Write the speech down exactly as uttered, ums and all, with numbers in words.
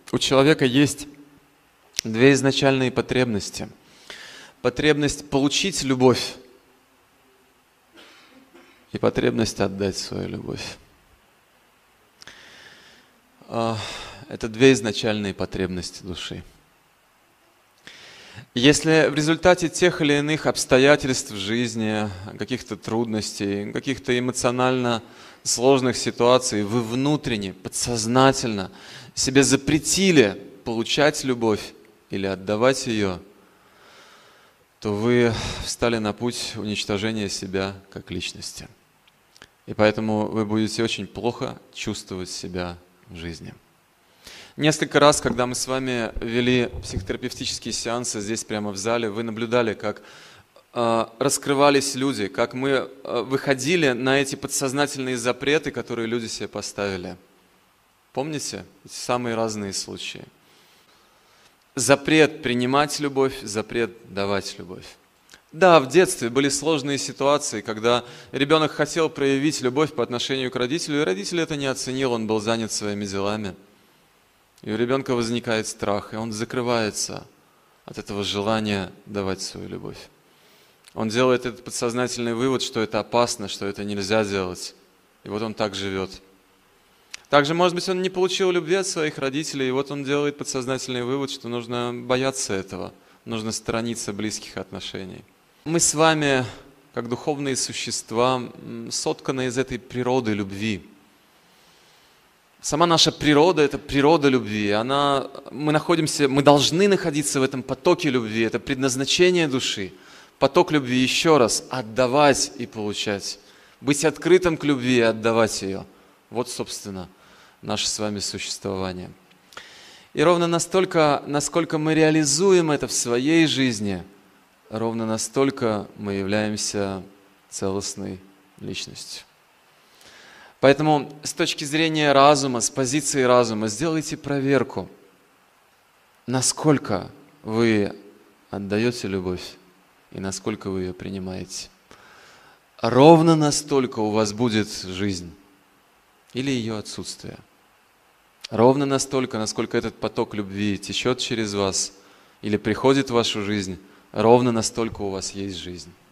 у человека есть две изначальные потребности. Потребность получить любовь и потребность отдать свою любовь. Это две изначальные потребности души. Если в результате тех или иных обстоятельств в жизни, каких-то трудностей, каких-то эмоционально сложных ситуаций вы внутренне, подсознательно себе запретили получать любовь или отдавать ее, то вы встали на путь уничтожения себя как личности. И поэтому вы будете очень плохо чувствовать себя в жизни. Несколько раз, когда мы с вами вели психотерапевтические сеансы здесь прямо в зале, вы наблюдали, как э, раскрывались люди, как мы э, выходили на эти подсознательные запреты, которые люди себе поставили. Помните? Эти самые разные случаи. Запрет принимать любовь, запрет давать любовь. Да, в детстве были сложные ситуации, когда ребенок хотел проявить любовь по отношению к родителю, и родитель это не оценил, он был занят своими делами. И у ребенка возникает страх, и он закрывается от этого желания давать свою любовь. Он делает этот подсознательный вывод, что это опасно, что это нельзя делать. И вот он так живет. Также, может быть, он не получил любви от своих родителей, и вот он делает подсознательный вывод, что нужно бояться этого, нужно сторониться близких отношений. Мы с вами, как духовные существа, сотканы из этой природы любви. Сама наша природа – это природа любви. Она, мы находимся, мы должны находиться в этом потоке любви. Это предназначение души. Поток любви, еще раз, отдавать и получать. Быть открытым к любви и отдавать ее. Вот, собственно, наше с вами существование. И ровно настолько, насколько мы реализуем это в своей жизни, ровно настолько мы являемся целостной личностью. Поэтому с точки зрения разума, с позиции разума, сделайте проверку, насколько вы отдаете любовь и насколько вы ее принимаете. Ровно настолько у вас будет жизнь или ее отсутствие. Ровно настолько, насколько этот поток любви течет через вас или приходит в вашу жизнь, ровно настолько у вас есть жизнь.